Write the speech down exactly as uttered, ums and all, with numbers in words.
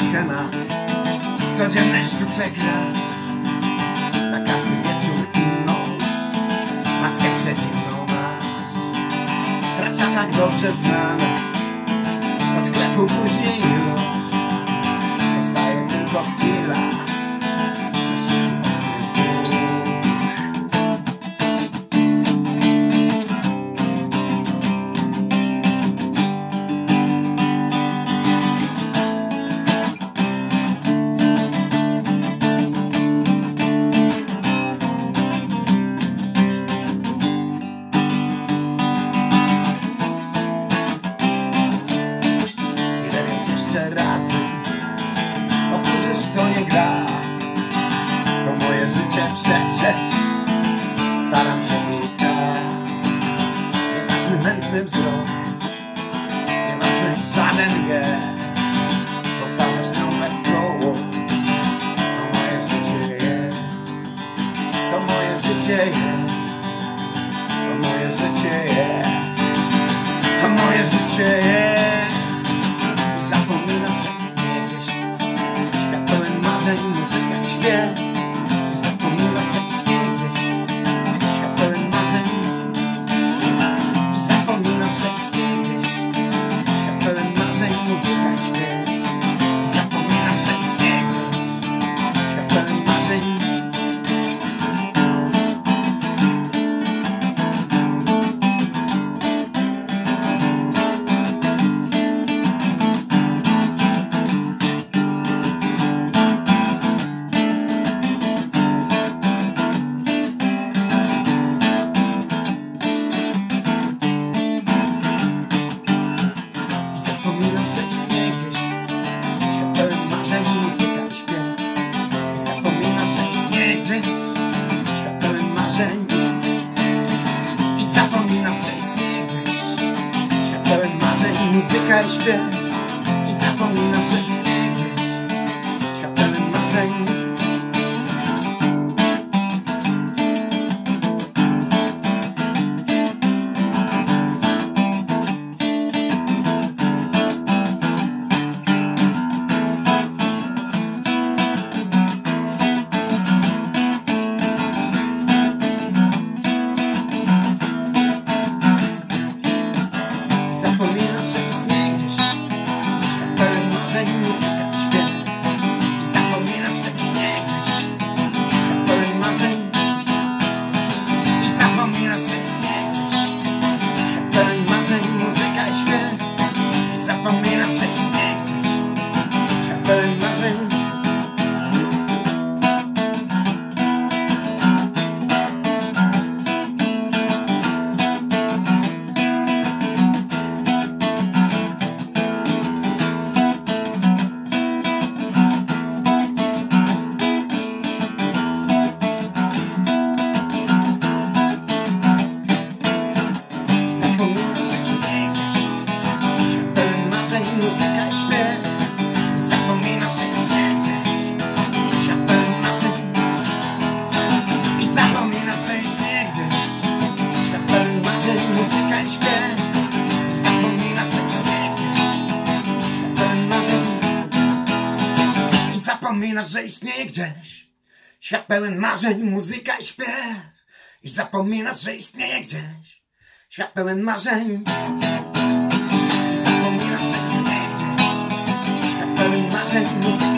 schemat w codziennej sztuce gra. Na każdy wieczór inną maskę przeciwną masz. Praca tak dobrze znana, do sklepu później już zostaje tylko chwila. Razy powtórzysz, to nie gra. To moje życie przecież staram się i tak. Nieważny mętny wzrok, nieważny żaden gest, powtarzasz ciągle w koło. To moje życie jest, to moje życie jest, to moje życie jest, to moje życie jest. Muzyka i śpiew. Nie zapominasz, że istnieje gdzieś świat pełen marzeń. Nie zapominasz, że istnieje gdzieś świat pełen marzeń. Muzyka i śpiew. Nie zapominasz, że istnieje gdzieś świat pełen marzeń. Świat pełen marzeń. I zapominasz, że istnieje gdzieś świat pełen marzeń. Muzyka i śpiew. I zapominasz, że istnieje gdzieś świat pełen marzeń. Zapominasz, że istnieje gdzieś świat pełen marzeń, muzyka i śpiew. I zapominasz, że istnieje gdzieś świat pełen marzeń. I zapominasz, że istnieje gdzieś świat pełen marzeń, muzyka.